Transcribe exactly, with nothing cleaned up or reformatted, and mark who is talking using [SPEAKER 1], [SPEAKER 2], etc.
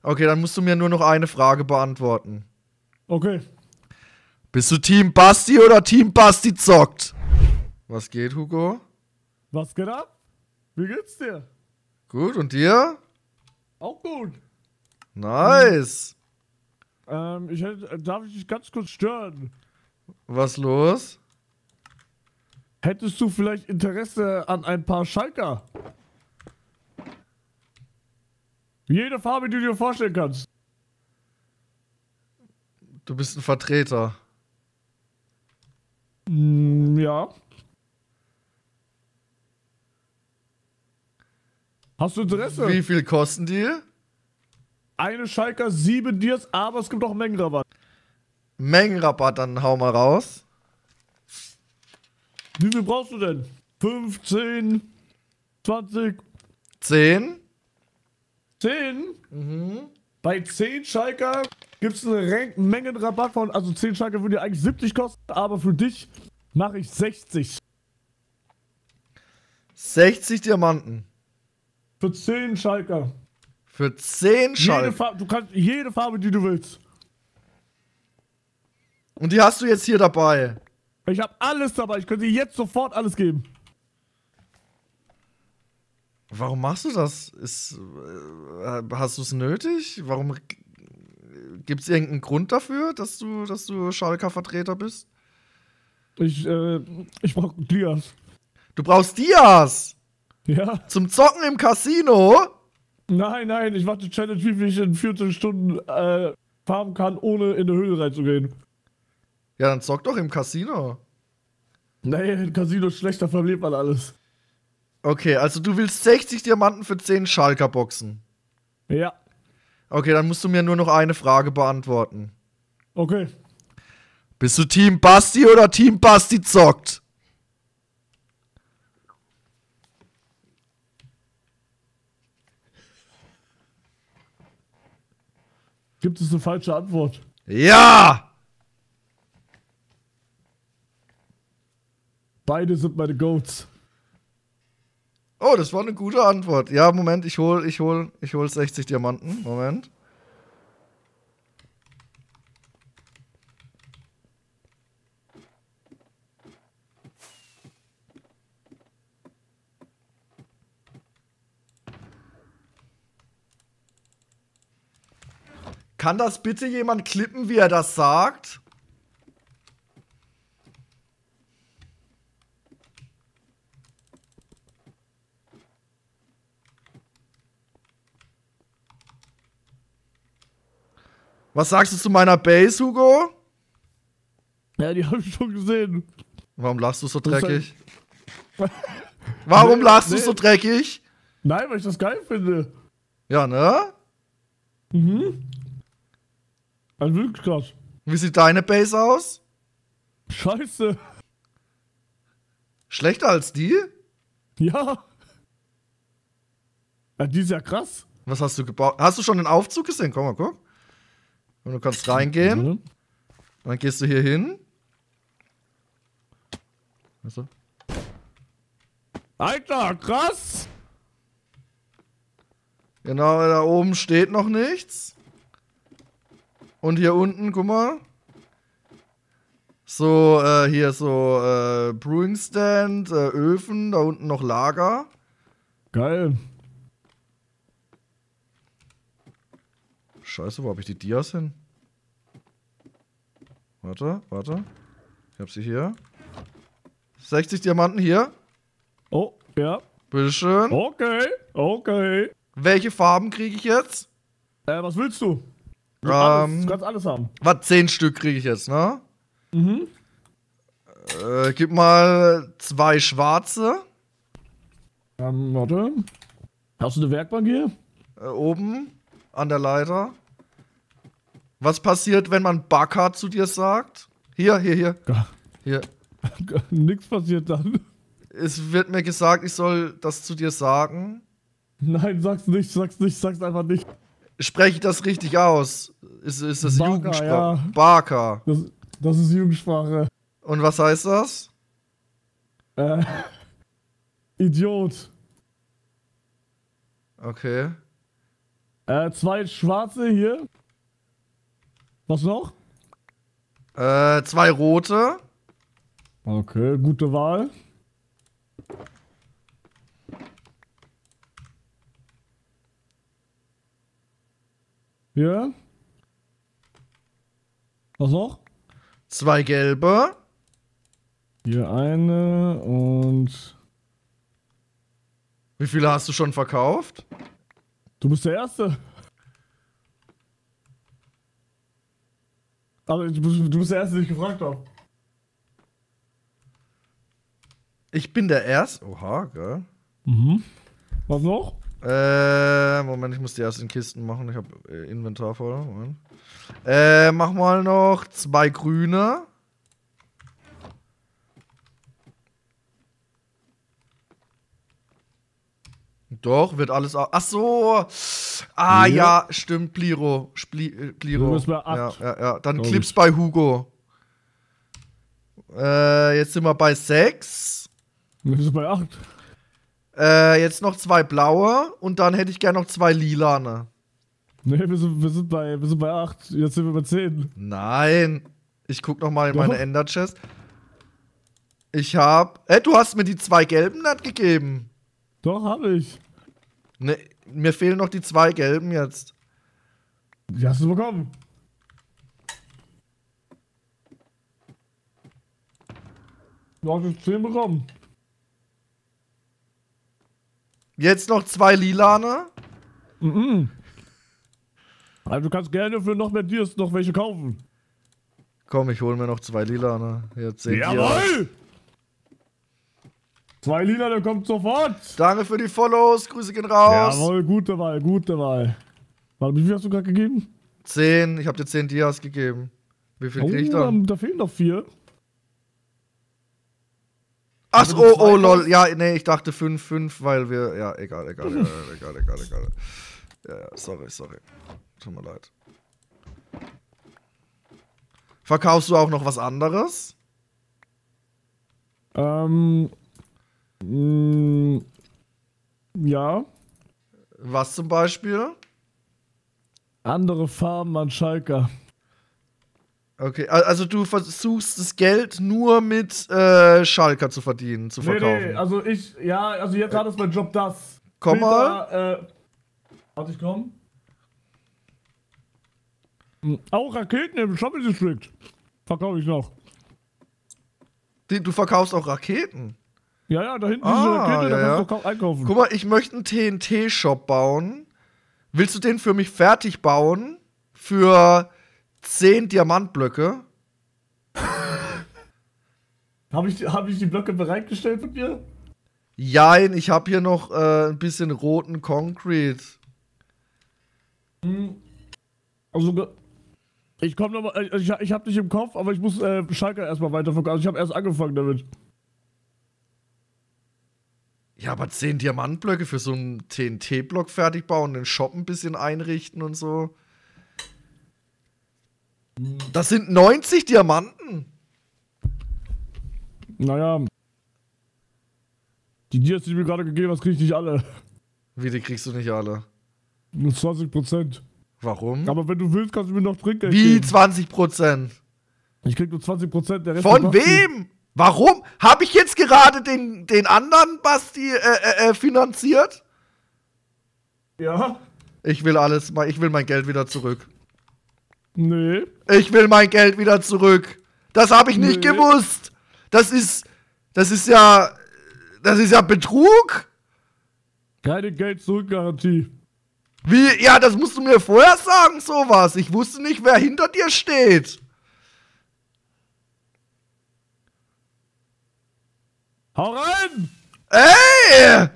[SPEAKER 1] Okay, dann musst du mir nur noch eine Frage beantworten.
[SPEAKER 2] Okay.
[SPEAKER 1] Bist du Team Basti oder Team Basti zockt? Was geht, Hugo?
[SPEAKER 2] Was geht ab? Wie geht's dir?
[SPEAKER 1] Gut, und dir?
[SPEAKER 2] Auch gut.
[SPEAKER 1] Nice.
[SPEAKER 2] Ähm, ich hätte, darf ich dich ganz kurz stören?
[SPEAKER 1] Was los?
[SPEAKER 2] Hättest du vielleicht Interesse an ein paar Schalker? Jede Farbe, die du dir vorstellen kannst.
[SPEAKER 1] Du bist ein Vertreter.
[SPEAKER 2] Mm, ja. Hast du Interesse?
[SPEAKER 1] Wie viel kosten die?
[SPEAKER 2] Eine Schalker, sieben Dias, aber es gibt auch Mengenrabatt.
[SPEAKER 1] Mengenrabatt, dann hau mal raus.
[SPEAKER 2] Wie viel brauchst du denn? fünfzehn, zwanzig,
[SPEAKER 1] zehn?
[SPEAKER 2] zehn?
[SPEAKER 1] Mhm.
[SPEAKER 2] Bei zehn Schalker gibt es einen Ren- Mengenrabatt von, also zehn Schalker würden ja eigentlich siebzig kosten, aber für dich mache ich sechzig.
[SPEAKER 1] sechzig Diamanten.
[SPEAKER 2] Für zehn Schalker.
[SPEAKER 1] Für zehn
[SPEAKER 2] Jede
[SPEAKER 1] Schalker.
[SPEAKER 2] Farbe, du kannst jede Farbe, die du willst.
[SPEAKER 1] Und die hast du jetzt hier dabei.
[SPEAKER 2] Ich habe alles dabei, ich könnte dir jetzt sofort alles geben.
[SPEAKER 1] Warum machst du das? Ist, äh, hast du es nötig? Warum gibt es irgendeinen Grund dafür, dass du, dass du Schalker-Vertreter bist?
[SPEAKER 2] Ich, äh, ich brauch Dias.
[SPEAKER 1] Du brauchst Dias
[SPEAKER 2] Ja?
[SPEAKER 1] zum Zocken im Casino.
[SPEAKER 2] Nein, nein, ich mache die Challenge, wie viel ich in vierzehn Stunden äh, farmen kann, ohne in eine Höhle reinzugehen.
[SPEAKER 1] Ja, dann zock doch im Casino.
[SPEAKER 2] Nee, im Casino ist schlechter, verliert man alles.
[SPEAKER 1] Okay, also du willst sechzig Diamanten für zehn Schalker-Boxen.
[SPEAKER 2] Ja.
[SPEAKER 1] Okay, dann musst du mir nur noch eine Frage beantworten.
[SPEAKER 2] Okay.
[SPEAKER 1] Bist du Team Basti oder Team Basti zockt?
[SPEAKER 2] Gibt es eine falsche Antwort?
[SPEAKER 1] Ja!
[SPEAKER 2] Beide sind meine Goats.
[SPEAKER 1] Oh, das war eine gute Antwort. Ja, Moment, ich hol, ich hol, ich hol sechzig Diamanten. Moment. Kann das bitte jemand klippen, wie er das sagt? Was sagst du zu meiner Base, Hugo?
[SPEAKER 2] Ja, die habe ich schon gesehen.
[SPEAKER 1] Warum lachst du so
[SPEAKER 2] Das ist
[SPEAKER 1] dreckig? Warum
[SPEAKER 2] Nee,
[SPEAKER 1] lachst du
[SPEAKER 2] nee.
[SPEAKER 1] so dreckig?
[SPEAKER 2] Nein, weil ich das geil finde.
[SPEAKER 1] Ja, ne?
[SPEAKER 2] Mhm. Also wirklich krass.
[SPEAKER 1] Wie sieht deine Base aus?
[SPEAKER 2] Scheiße.
[SPEAKER 1] Schlechter als die?
[SPEAKER 2] Ja. Ja, die ist ja krass.
[SPEAKER 1] Was hast du gebaut? Hast du schon den Aufzug gesehen? Komm mal, guck. Und du kannst reingehen.
[SPEAKER 2] Mhm.
[SPEAKER 1] Dann gehst du hier hin. Weißt du?
[SPEAKER 2] Alter, krass.
[SPEAKER 1] Genau, da oben steht noch nichts. Und hier unten, guck mal. So, äh, hier so, äh, Brewing Stand, äh, Öfen, da unten noch Lager.
[SPEAKER 2] Geil.
[SPEAKER 1] Scheiße, wo hab ich die Dias hin? Warte, warte. Ich hab sie hier. sechzig Diamanten hier.
[SPEAKER 2] Oh, ja.
[SPEAKER 1] Bitteschön.
[SPEAKER 2] Okay, okay.
[SPEAKER 1] Welche Farben kriege ich jetzt?
[SPEAKER 2] Äh, was willst du? Du,
[SPEAKER 1] Ähm,
[SPEAKER 2] alles, du kannst alles haben.
[SPEAKER 1] Was, zehn Stück kriege ich jetzt, ne?
[SPEAKER 2] Mhm.
[SPEAKER 1] Äh, gib mal zwei schwarze.
[SPEAKER 2] Ähm, warte. Hast du eine Werkbank hier?
[SPEAKER 1] Äh, oben an der Leiter. Was passiert, wenn man Baka zu dir sagt? Hier, hier, hier.
[SPEAKER 2] Gar,
[SPEAKER 1] Hier.
[SPEAKER 2] gar nix passiert dann.
[SPEAKER 1] Es wird mir gesagt, ich soll das zu dir sagen.
[SPEAKER 2] Nein, sag's nicht, sag's nicht, sag's einfach nicht.
[SPEAKER 1] Spreche ich das richtig aus? Ist, ist das
[SPEAKER 2] Baka,
[SPEAKER 1] Jugendsprache?
[SPEAKER 2] ja.
[SPEAKER 1] Baka.
[SPEAKER 2] Das, das ist Jugendsprache.
[SPEAKER 1] Und was heißt das?
[SPEAKER 2] Äh, Idiot.
[SPEAKER 1] Okay.
[SPEAKER 2] Äh, zwei schwarze hier. Was noch?
[SPEAKER 1] Äh, zwei rote.
[SPEAKER 2] Okay, gute Wahl. Hier. Was noch?
[SPEAKER 1] Zwei gelbe.
[SPEAKER 2] Hier eine und...
[SPEAKER 1] Wie viele hast du schon verkauft?
[SPEAKER 2] Du bist der Erste. Aber du bist, du bist der Erste, den ich gefragt habe.
[SPEAKER 1] Ich bin der Erste. Oha, gell?
[SPEAKER 2] Mhm. Was noch?
[SPEAKER 1] Äh, Moment, ich muss die ersten Kisten machen. Ich habe äh, Inventar voll. Moment. Äh, mach mal noch zwei grüne. Doch, wird alles. Ach so. Ah,
[SPEAKER 2] Ja.
[SPEAKER 1] ja, stimmt, Pliro. Spli äh, Pliro.
[SPEAKER 2] Du bist bei acht.
[SPEAKER 1] Ja, ja, ja. Dann
[SPEAKER 2] Glaub
[SPEAKER 1] Clips
[SPEAKER 2] ich.
[SPEAKER 1] bei Hugo. Äh, jetzt sind wir bei sechs.
[SPEAKER 2] Wir sind bei acht.
[SPEAKER 1] Äh, jetzt noch zwei blaue und dann hätte ich gerne noch zwei lilane.
[SPEAKER 2] Nee, wir sind, wir sind bei wir sind bei acht. Jetzt sind wir bei zehn.
[SPEAKER 1] Nein. Ich guck noch mal in
[SPEAKER 2] Doch.
[SPEAKER 1] meine Ender-Chest. Ich hab. Äh, du hast mir die zwei gelben nicht gegeben.
[SPEAKER 2] Doch, habe ich.
[SPEAKER 1] Ne, mir fehlen noch die zwei gelben jetzt.
[SPEAKER 2] Die hast du bekommen. Du hast jetzt zehn bekommen.
[SPEAKER 1] Jetzt noch zwei lilane.
[SPEAKER 2] Mhm. Also du kannst gerne für noch mehr Dias noch welche kaufen.
[SPEAKER 1] Komm, ich hol mir noch zwei lilane. Jetzt seht ihr.
[SPEAKER 2] Jawohl! Zwei Lila, der kommt sofort.
[SPEAKER 1] Danke für die Follows. Grüße gehen raus.
[SPEAKER 2] Jawohl, gute Wahl, gute Wahl. Warte, wie viel hast du gerade gegeben?
[SPEAKER 1] Zehn. Ich hab dir zehn Dias gegeben. Wie viel
[SPEAKER 2] Oh,
[SPEAKER 1] krieg ich
[SPEAKER 2] da,
[SPEAKER 1] dann?
[SPEAKER 2] da fehlen noch vier.
[SPEAKER 1] Ach,
[SPEAKER 2] wenn
[SPEAKER 1] oh,
[SPEAKER 2] du zwei
[SPEAKER 1] oh, lol.
[SPEAKER 2] hast-
[SPEAKER 1] Ja, nee, ich dachte fünf, fünf, weil wir. Ja, egal, egal, egal, egal, egal, egal. Ja, ja, sorry, sorry. Tut mir leid. Verkaufst du auch noch was anderes?
[SPEAKER 2] Ähm. Mh, ja.
[SPEAKER 1] Was zum Beispiel?
[SPEAKER 2] Andere Farben an Schalker.
[SPEAKER 1] Okay, al- also du versuchst das Geld nur mit äh, Schalker zu verdienen, zu
[SPEAKER 2] Nee,
[SPEAKER 1] verkaufen.
[SPEAKER 2] nee, also ich, ja, also jetzt hat es mein Job das.
[SPEAKER 1] Komm
[SPEAKER 2] Später, äh. Warte, ich komm. Hm, Auch Raketen im Shopping District. Verkaufe ich noch.
[SPEAKER 1] Die, du verkaufst auch Raketen.
[SPEAKER 2] Ja, ja, da hinten
[SPEAKER 1] Ah,
[SPEAKER 2] diese Rakete, da
[SPEAKER 1] ja,
[SPEAKER 2] kannst du kau- einkaufen.
[SPEAKER 1] Guck mal, ich möchte einen T N T-Shop bauen. Willst du den für mich fertig bauen? Für zehn Diamantblöcke?
[SPEAKER 2] Habe ich, hab ich die Blöcke bereitgestellt von dir?
[SPEAKER 1] Jein, ich habe hier noch äh, ein bisschen roten Concrete.
[SPEAKER 2] Also, ge- ich komm nochmal, äh, ich, ich hab dich im Kopf, aber ich muss äh, Schalker erstmal weiterverkaufen. Also ich habe erst angefangen damit.
[SPEAKER 1] Ja, aber zehn Diamantblöcke für so einen T N T-Block fertig bauen, den Shop ein bisschen einrichten und so. Das sind neunzig Diamanten.
[SPEAKER 2] Naja. Die Dias, die du mir gerade gegeben hast, krieg ich nicht alle.
[SPEAKER 1] Wie, die kriegst du nicht alle?
[SPEAKER 2] Nur zwanzig Prozent.
[SPEAKER 1] Warum?
[SPEAKER 2] Aber wenn du willst, kannst du mir noch Trinkgeld
[SPEAKER 1] Wie
[SPEAKER 2] geben.
[SPEAKER 1] zwanzig Prozent?
[SPEAKER 2] Ich krieg nur zwanzig Prozent, der Rest
[SPEAKER 1] Von
[SPEAKER 2] ist Basti.
[SPEAKER 1] wem? Warum? Habe ich jetzt gerade den, den anderen Basti äh, äh, äh, finanziert?
[SPEAKER 2] Ja?
[SPEAKER 1] Ich will alles, mal- ich will mein Geld wieder zurück.
[SPEAKER 2] Nee.
[SPEAKER 1] Ich will mein Geld wieder zurück. Das habe ich nicht
[SPEAKER 2] Nee.
[SPEAKER 1] gewusst. Das ist, das ist ja, das ist ja Betrug.
[SPEAKER 2] Keine Geld-Zurück-Garantie.
[SPEAKER 1] Wie? Ja, das musst du mir vorher sagen, sowas. Ich wusste nicht, wer hinter dir steht.
[SPEAKER 2] Hau rein!
[SPEAKER 1] Ey!